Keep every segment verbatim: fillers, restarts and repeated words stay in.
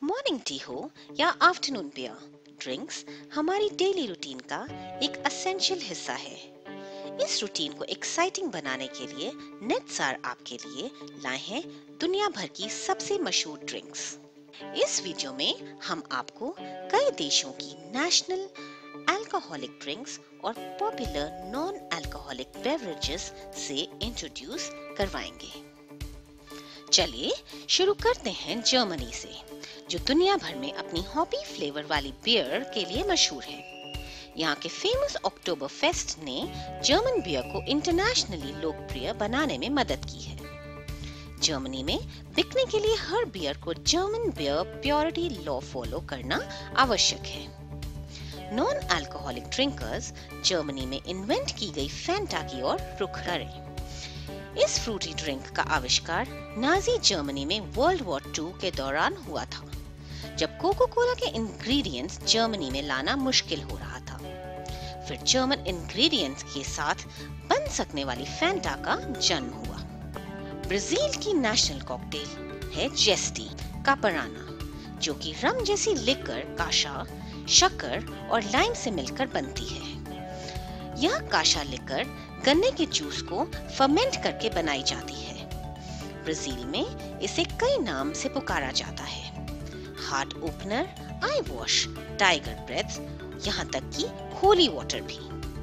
Morning tea हो या afternoon beer, drinks हमारी डेली रूटीन का एक एसेंशियल हिस्सा है। इस रूटीन को एक्साइटिंग बनाने के लिए नेटसार आपके लिए लाए हैं दुनिया भर की सबसे मशहूर ड्रिंक्स। इस वीडियो में हम आपको कई देशों की नेशनल अल्कोहलिक ड्रिंक्स और पॉपुलर नॉन अल्कोहलिक बेवरेजेस से इंट्रोड्यूस करवाएंगे। चलिए शुरू करते हैं जर्मनी से, जो दुनिया भर में अपनी हॉपी फ्लेवर वाली बियर के लिए मशहूर है। यहाँ के फेमस अक्टूबर फेस्ट ने जर्मन बियर को इंटरनेशनली लोकप्रिय बनाने में मदद की है। जर्मनी में बिकने के लिए हर बियर को German beer purity law follow करना आवश्यक है। नॉन अल्कोहलिक ड्रिंकर्स जर्मनी में इन्वेंट की गई फैंटा की ओर रुख करें। इस फ्रूटी ड्रिंक का आविष्कार नाजी जर्मनी में वर्ल्ड वॉर टू के दौरान हुआ था, जब कोको कोला के इंग्रेडिएंट्स जर्मनी में लाना मुश्किल हो रहा था। फिर जर्मन इंग्रेडिएंट्स के साथ बन सकने वाली फैंटा का जन्म हुआ। ब्राजील की नेशनल कॉकटेल है जेस्टी कापराना, जो कि रम जैसी लिकर काशा, शक्कर और लाइम से मिलकर बनती है। यह काशा लिकर गन्ने के जूस को फर्मेंट करके बनाई जाती है। ब्राजील में इसे कई नाम से पुकारा जाता है, heart opener, eye wash, tiger breath, यहाँ तक कि होली वाटर भी।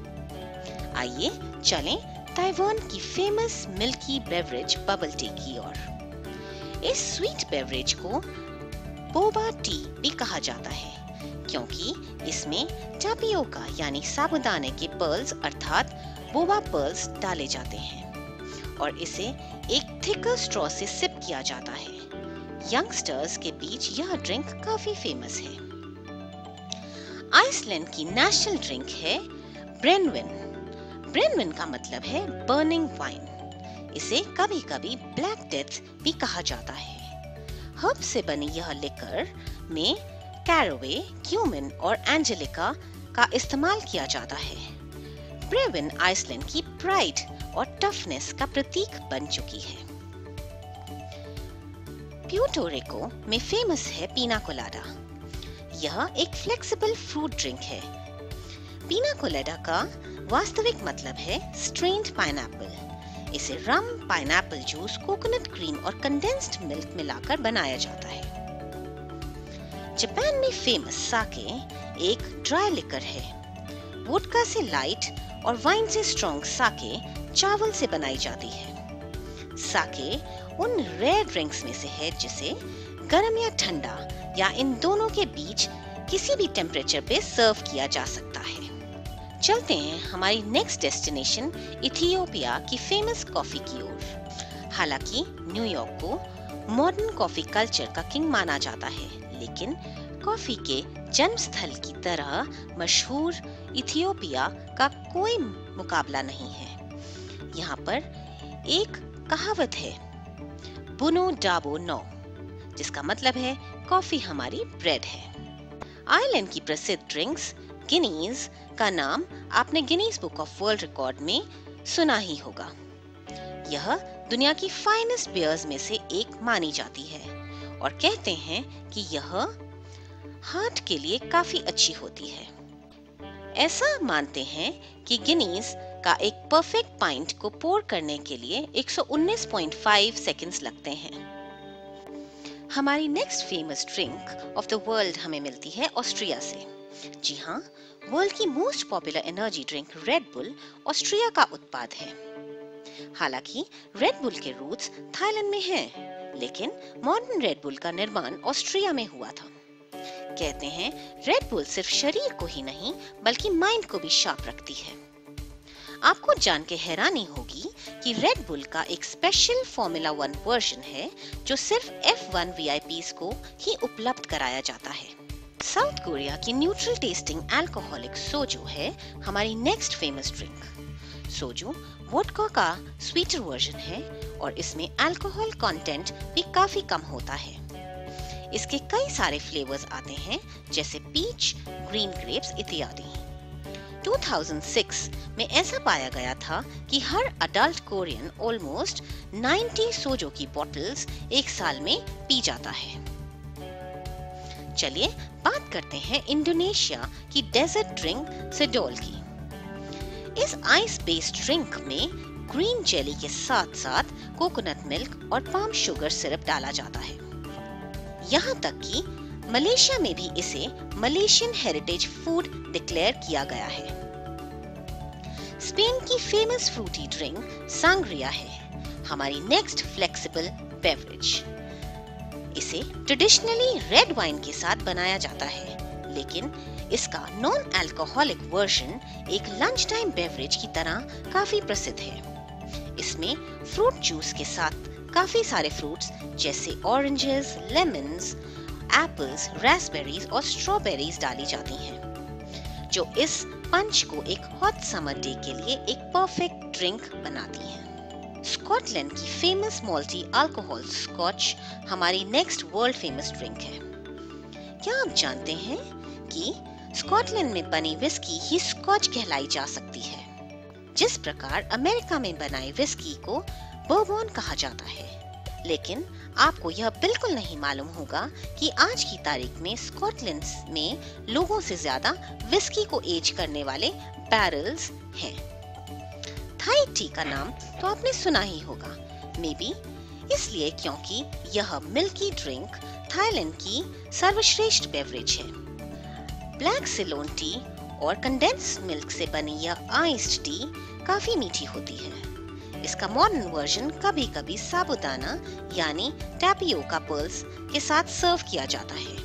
आइए चलें ताइवान की famous milky beverage bubble tea की ओर। इस स्वीट बेवरेज को बोबा टी भी कहा जाता है, क्योंकि इसमें टापियोका यानी साबूदाने के पर्ल्स अर्थात बोबा पर्ल्स डाले जाते हैं और इसे एक थिकर स्ट्रॉ से सिप किया जाता है। यंगस्टर्स के बीच यह ड्रिंक काफी फेमस है। आइसलैंड की नेशनल ड्रिंक है ब्रेनविन। ब्रेनविन का मतलब है बर्निंग वाइन। इसे कभी कभी ब्लैक डेथ भी कहा जाता है। हर्ब से बनी यह लिकर में कैरोवे, क्यूमिन और एंजेलिका का इस्तेमाल किया जाता है। ब्रेविन आइसलैंड की प्राइड और टफनेस का प्रतीक बन चुकी है। प्यूर्टो रिको में फेमस है पीना कोलाडा। यह एक फ्लेक्सिबल फ्रूट ड्रिंक है। पीना कोलाडा का वास्तविक मतलब है स्ट्रेन्ड पाइनएप्पल। इसे rum, pineapple juice, coconut cream और कंडेंस्ड मिल्क मिलाकर बनाया जाता है। जापान में फेमस साके एक ड्राई लिकर है। वोडका से लाइट और वाइन से स्ट्रॉन्ग साके चावल से बनाई जाती है। साके उन रेयर ड्रिंक्स में से है जिसे गर्म या ठंडा या इन दोनों के बीच किसी भी टेम्परेचर पे सर्व किया जा सकता है। चलते हैं हमारी नेक्स्ट डेस्टिनेशन इथियोपिया की फेमस कॉफी की ओर। हालांकि न्यूयॉर्क को मॉडर्न कॉफी कल्चर का किंग माना जाता है, लेकिन कॉफी के जन्मस्थल की तरह मशहूर इथियोपिया का कोई मुकाबला नहीं है। यहाँ पर एक कहावत है, बुनो डाबो नो, जिसका मतलब है कॉफी हमारी ब्रेड है। आयरलैंड की प्रसिद्ध ड्रिंक्स गिनीज का नाम आपने Guinness Book of World Record में सुना ही होगा। यह दुनिया की फाइनेस्ट बियर्स में से एक मानी जाती है और कहते हैं कि यह हार्ट के लिए काफी अच्छी होती है। ऐसा मानते हैं कि गिनीज का एक परफेक्ट पाइंट को पोर करने के लिए एक सौ उन्नीस पॉइंट पाँच सेकंड्स लगते हैं। हमारी next famous drink of the world हमें मिलती है ऑस्ट्रिया से। जी हाँ, वर्ल्ड की most popular energy drink Red Bull Austria का उत्पाद है। हालांकि रेड बुल के रूट्स थाईलैंड में हैं, लेकिन मॉडर्न रेड बुल का निर्माण ऑस्ट्रिया में हुआ था। कहते हैं रेड बुल सिर्फ शरीर को ही नहीं बल्कि माइंड को भी शार्प रखती है। आपको जान के हैरानी होगी कि रेड बुल का एक स्पेशल फॉर्मूला वन वर्जन है जो सिर्फ एफ वन वीआईपीज़ को ही उपलब्ध कराया जाता है। साउथ कोरिया की न्यूट्रल टेस्टिंग अल्कोहलिक सोजू है हमारी next famous drink. Soju vodka का स्वीटर वर्जन है और इसमें अल्कोहल कंटेंट भी काफी कम होता है। इसके कई सारे फ्लेवर्स आते हैं, जैसे पीच, ग्रीन ग्रेप्स इत्यादि। दो हज़ार छह में ऐसा पाया गया था कि हर अडल्ट कोरियन ऑलमोस्ट नब्बे सोजो की बॉटल्स एक साल में पी जाता है। चलिए बात करते हैं इंडोनेशिया की डेजर्ट ड्रिंक सेडोल की। इस आइस बेस्ड ड्रिंक में ग्रीन जेली के साथ साथ कोकोनट मिल्क और पाम शुगर सिरप डाला जाता है। यहाँ तक कि मलेशिया में भी इसे मलेशियन हेरिटेज फूड डिक्लेयर किया गया है। स्पेन की फेमस फ्रूटी ड्रिंक सांग्रिया है हमारी नेक्स्ट फ्लेक्सिबल बेवरेज। इसे ट्रेडिशनली रेड वाइन के साथ बनाया जाता है, लेकिन इसका नॉन अल्कोहलिक वर्जन एक लंच टाइम बेवरेज की तरह काफी प्रसिद्ध है। इसमें फ्रूट जूस के साथ काफी सारे फ्रूट्स जैसे ऑरेंजेस, लेमन्स, एप्पल्स, रास्पबेरीज और स्ट्रॉबेरीज डाली जाती हैं, जो इस पंच को एक हॉट समर डे के लिए एक परफेक्ट ड्रिंक बनाती है। स्कॉटलैंड की फेमस मॉल्टी अल्कोहल स्कॉच हमारी नेक्स्ट वर्ल्ड फेमस ड्रिंक है। क्या आप जानते हैं कि स्कॉटलैंड में बनी विस्की ही स्कॉच कहलाई जा सकती है, जिस प्रकार अमेरिका में बनाई विस्की को बourbon कहा जाता है। लेकिन आपको यह बिल्कुल नहीं मालूम होगा कि आज की तारीख में स्कॉटलैंड में लोगों से ज्यादा विस्की को एज करने वाले बैरल्स हैं। थाई टी का नाम तो आपने सुना ही होगा, मे बी इसलिए क्योंकि यह मिल्की ड्रिंक थाईलैंड की सर्वश्रेष्ठ बेवरेज है। ब्लैक सिलोन टी और कंडेंस्ड मिल्क से बनी यह आइस्ड टी काफी मीठी होती है। इसका मॉडर्न वर्जन कभी कभी साबूदाना यानी टैपियोका पर्ल्स के साथ सर्व किया जाता है।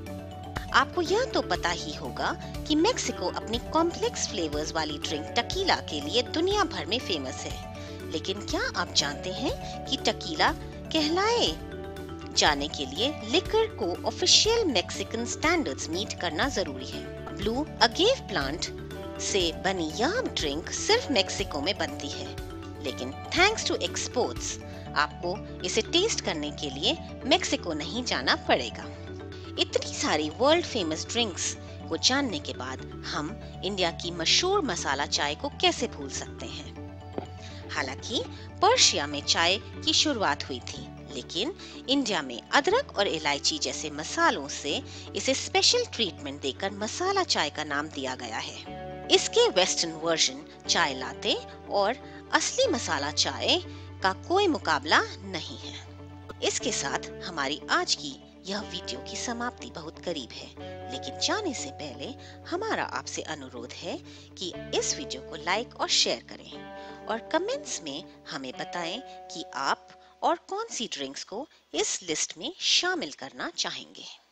आपको यह तो पता ही होगा कि मेक्सिको अपनी कॉम्प्लेक्स फ्लेवर्स वाली ड्रिंक टकीला के लिए दुनिया भर में फेमस है। लेकिन क्या आप जानते हैं कि टकीला कहलाए जाने के लिए लिकर को ऑफिशियल मेक्सिकन स्टैंडर्ड्स मीट करना जरूरी है। ब्लू अगेव प्लांट से बनी यह ड्रिंक सिर्फ मेक्सिको में बनती है, लेकिन थैंक्स टू एक्सपोर्ट्स आपको इसे टेस्ट करने के लिए मेक्सिको नहीं जाना पड़ेगा। इतनी सारी वर्ल्ड फेमस ड्रिंक्स को जानने के बाद हम इंडिया की मशहूर मसाला चाय को कैसे भूल सकते हैं। हालांकि पर्शिया में चाय की शुरुआत हुई थी, लेकिन इंडिया में अदरक और इलायची जैसे मसालों से इसे स्पेशल ट्रीटमेंट देकर मसाला चाय का नाम दिया गया है। इसके वेस्टर्न वर्जन चाय लाते और असली मसाला चाय का कोई मुकाबला नहीं है। इसके साथ हमारी आज की यह वीडियो की समाप्ति बहुत करीब है, लेकिन जाने से पहले हमारा आपसे अनुरोध है कि इस वीडियो को लाइक और शेयर करें और कमेंट्स में हमें बताएं कि आप और कौन सी ड्रिंक्स को इस लिस्ट में शामिल करना चाहेंगे।